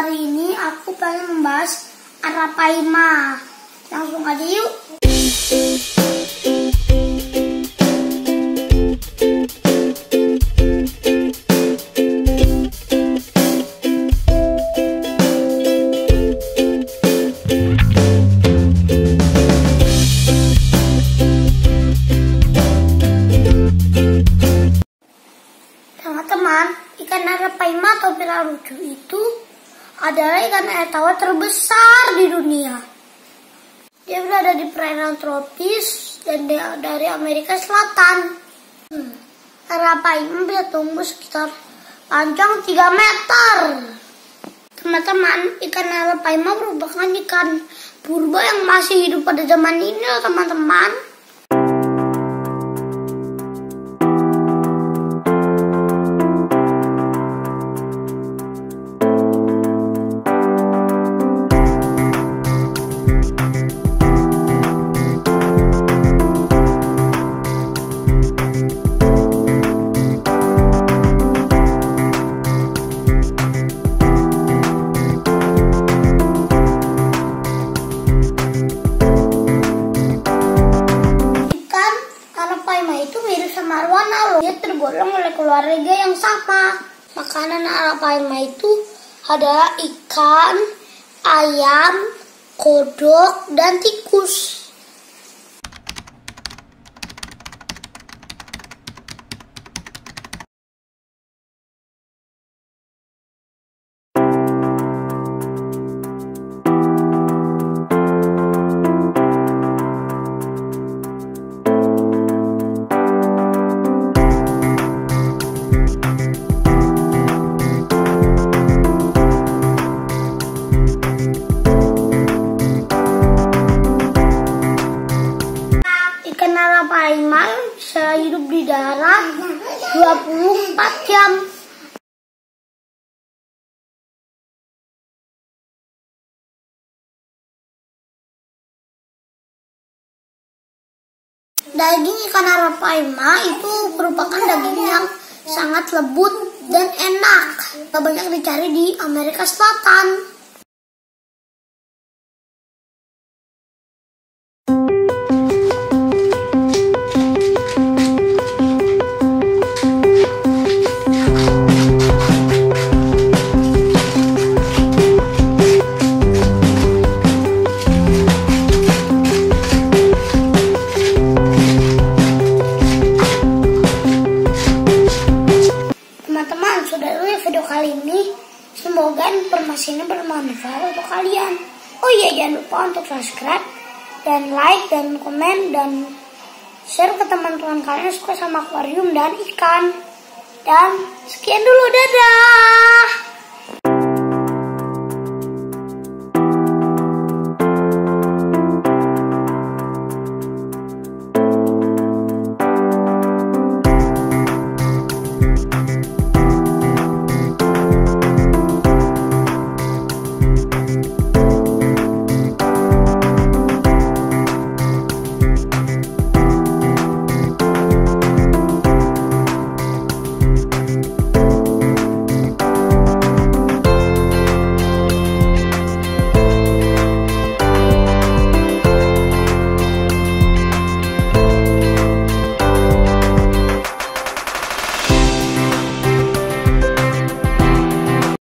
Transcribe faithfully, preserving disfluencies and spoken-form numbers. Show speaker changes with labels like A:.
A: Hari ini aku pengen membahas Arapaima. Langsung aja yuk. Teman-teman, ikan Arapaima atau pira lucu itu adalah ikan air tawar terbesar di dunia. Dia berada di perairan tropis dan dia dari Amerika Selatan. Hmm. Arapaima bisa tumbuh sekitar panjang tiga meter. Teman-teman, ikan Arapaima merupakan ikan purba yang masih hidup pada zaman ini loh teman-teman. Arwana loh, dia tergolong oleh keluarga yang sama. Makanan Arapaima itu adalah ikan, ayam, kodok, dan tikus. Arapaima bisa hidup di darat dua puluh empat jam. Daging ikan Arapaima itu merupakan daging yang sangat lembut dan enak. Banyak dicari di Amerika Selatan. Teman-teman, sudah dulu ya video kali ini. Semoga informasi ini bermanfaat untuk kalian. Oh iya, jangan lupa untuk subscribe dan like dan komen dan share ke teman-teman kalian yang suka sama akuarium dan ikan. Dan sekian dulu, dadah.